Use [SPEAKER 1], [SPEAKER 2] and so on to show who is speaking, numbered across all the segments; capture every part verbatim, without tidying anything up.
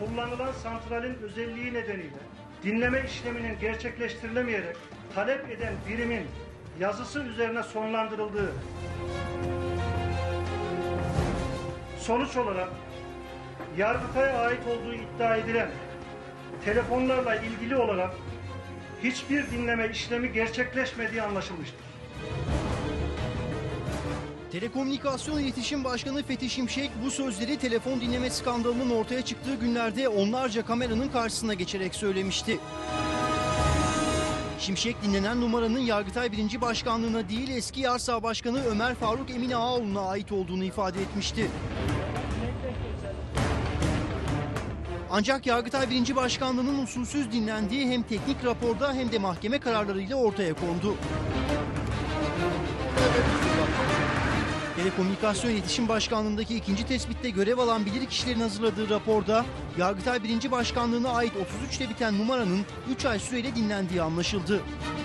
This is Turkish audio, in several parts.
[SPEAKER 1] kullanılan santralin özelliği nedeniyle dinleme işleminin gerçekleştirilemeyerek talep eden birimin yazısı üzerine sonlandırıldığı, sonuç olarak Yargıtay'a ait olduğu iddia edilen telefonlarla ilgili olarak hiçbir dinleme işlemi gerçekleşmediği anlaşılmıştır.
[SPEAKER 2] Telekomünikasyon İletişim Başkanı Fethi Şimşek bu sözleri telefon dinleme skandalının ortaya çıktığı günlerde onlarca kameranın karşısına geçerek söylemişti. Şimşek dinlenen numaranın Yargıtay birinci Başkanlığı'na değil eski Yarsa Başkanı Ömer Faruk Emin Ağaoğlu'na ait olduğunu ifade etmişti. Ancak Yargıtay birinci Başkanlığı'nın usulsüz dinlendiği hem teknik raporda hem de mahkeme kararlarıyla ortaya kondu. Telekomünikasyon İletişim Başkanlığı'ndaki ikinci tespitte görev alan bilirkişilerin hazırladığı raporda Yargıtay birinci Başkanlığı'na ait otuz üçte biten numaranın üç ay süreyle dinlendiği anlaşıldı.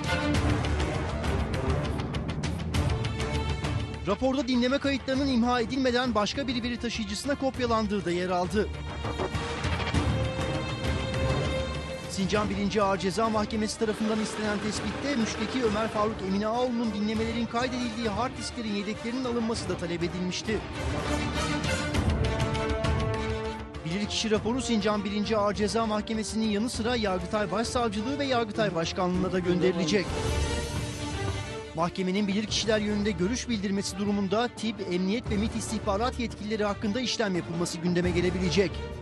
[SPEAKER 2] Raporda dinleme kayıtlarının imha edilmeden başka bir veri taşıyıcısına kopyalandığı da yer aldı. Sincan birinci Ağır Ceza Mahkemesi tarafından istenen tespitte müşteki Ömer Faruk Emin Ağaoğlu'nun dinlemelerin kaydedildiği hard disklerin yedeklerinin alınması da talep edilmişti. Bilirkişi raporu Sincan birinci Ağır Ceza Mahkemesi'nin yanı sıra Yargıtay Başsavcılığı ve Yargıtay Başkanlığı'na da gönderilecek. Mahkemenin bilirkişiler yönünde görüş bildirmesi durumunda T İ B, Emniyet ve MİT istihbarat yetkilileri hakkında işlem yapılması gündeme gelebilecek.